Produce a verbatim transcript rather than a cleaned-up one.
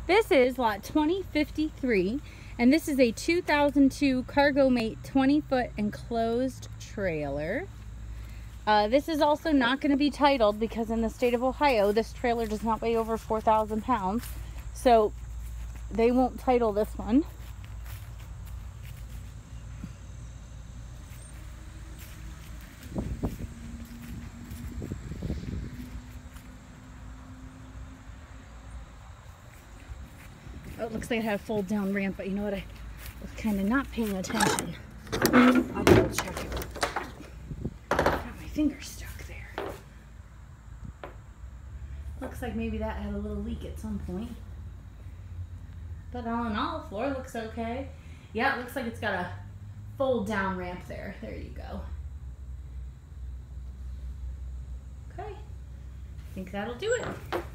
This is lot twenty fifty-three, and this is a two thousand two Cargo-Mate twenty foot enclosed trailer. Uh, this is also not going to be titled because in the state of Ohio, this trailer does not weigh over four thousand pounds. So they won't title this one. Oh, it looks like it had a fold down ramp, but you know what? I was kind of not paying attention. I'll double check it. Got my finger stuck there. Looks like maybe that had a little leak at some point. But all in all, the floor looks okay. Yeah, it looks like it's got a fold down ramp there. There you go. Okay. I think that'll do it.